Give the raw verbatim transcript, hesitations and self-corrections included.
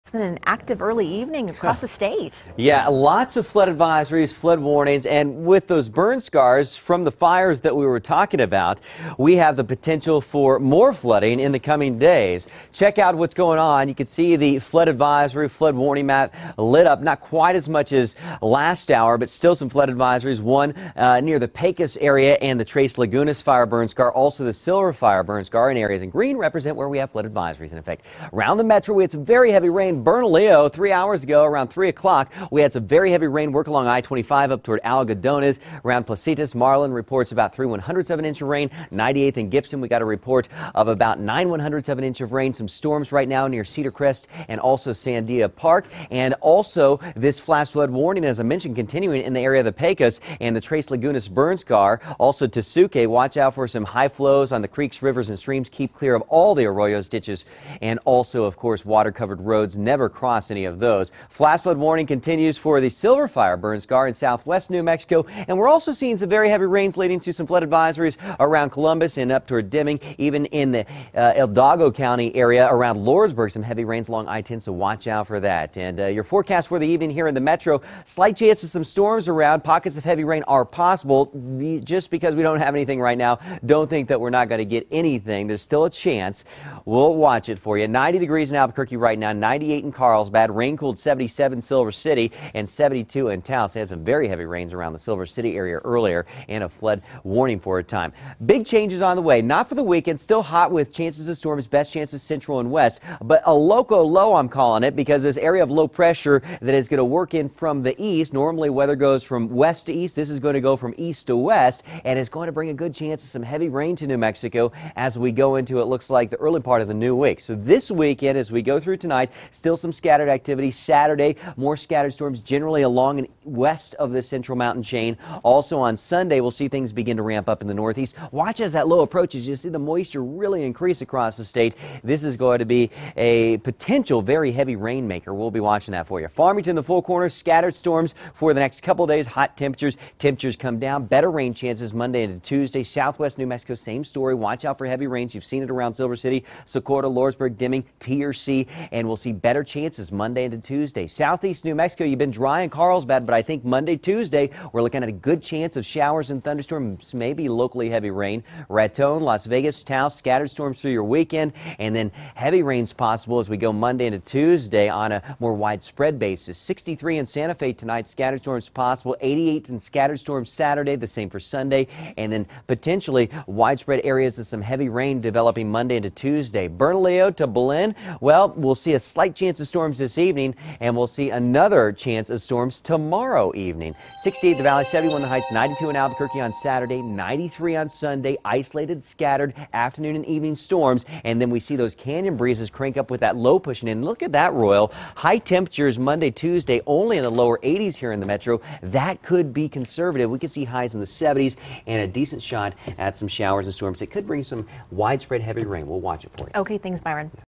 It's been an active early evening across the state. Yeah, lots of flood advisories, flood warnings, and with those burn scars from the fires that we were talking about, we have the potential for more flooding in the coming days. Check out what's going on. You can see the flood advisory, flood warning map lit up, not quite as much as last hour, but still some flood advisories. One uh, near the Pecos area and the Tres Lagunas fire burn scar, also the Silver fire burn scar in areas in green represent where we have flood advisories in effect. Around the metro, we had some very heavy rain. Bernalillo, three hours ago, around three o'clock, we had some very heavy rain work along I twenty-five up toward Algodones. Around Placitas, Marlin reports about three one hundredths of an inch of rain. ninety-eighth and Gibson, we got a report of about nine one hundredths of an inch of rain. Some storms right now near Cedar Crest and also Sandia Park. And also this flash flood warning, as I mentioned, continuing in the area of the Pecos and the Tres Lagunas burn scar. Also Tesuque, watch out for some high flows on the creeks, rivers, and streams. Keep clear of all the arroyos, ditches, and also, of course, water-covered roads. Never cross any of those. Flash flood warning continues for the Silver fire burn scar in southwest New Mexico, and we're also seeing some very heavy rains leading to some flood advisories around Columbus and up toward Deming, even in the uh, Hidalgo County area around Lordsburg. Some heavy rains along I ten, so watch out for that. And uh, your forecast for the evening here in the metro, slight chance of some storms around. Pockets of heavy rain are possible. Just because we don't have anything right now, don't think that we're not going to get anything. There's still a chance. We'll watch it for you. ninety degrees in Albuquerque right now, ninety-eight in Carlsbad, rain-cooled seventy-seven Silver City, and seventy-two in Taos. They had some very heavy rains around the Silver City area earlier, and a flood warning for a time. Big changes on the way, not for the weekend. Still hot with chances of storms, best chances central and west, but a loco low, I'm calling it, because this area of low pressure that is going to work in from the east. Normally weather goes from west to east. This is going to go from east to west, and it's going to bring a good chance of some heavy rain to New Mexico as we go into, it looks like, the early part of the new week. So this weekend, as we go through tonight, still some scattered activity. Saturday, more scattered storms generally along and west of the central mountain chain. Also on Sunday, we'll see things begin to ramp up in the northeast. Watch as that low approaches. You see the moisture really increase across the state. This is going to be a potential very heavy rainmaker. We'll be watching that for you. Farmington, the Four Corners, scattered storms for the next couple days. Hot temperatures. Temperatures come down. Better rain chances Monday into Tuesday. Southwest New Mexico, same story. Watch out for heavy rains. You've seen it around Silver City, Socorro, Lordsburg, Deming, T or C, and we'll see better chances Monday into Tuesday. Southeast New Mexico, you've been dry in Carlsbad, but I think Monday, Tuesday, we're looking at a good chance of showers and thunderstorms, maybe locally heavy rain. Raton, Las Vegas, Taos, scattered storms through your weekend, and then heavy rains possible as we go Monday into Tuesday on a more widespread basis. sixty-three in Santa Fe tonight, scattered storms possible. eighty-eight in scattered storms Saturday, the same for Sunday, and then potentially widespread areas of some heavy rain developing Monday into Tuesday. Bernalillo to Belen, well, we'll see a slight chance of storms this evening, and we'll see another chance of storms tomorrow evening. sixty-eight the Valley, seventy-one the Heights, ninety-two in Albuquerque on Saturday, ninety-three on Sunday. Isolated, scattered afternoon and evening storms, and then we see those canyon breezes crank up with that low pushing in. Look at that, Royal. High temperatures Monday, Tuesday, only in the lower eighties here in the metro. That could be conservative. We could see highs in the seventies and a decent shot at some showers and storms. It could bring some widespread heavy rain. We'll watch it for you. Okay, thanks, Byron.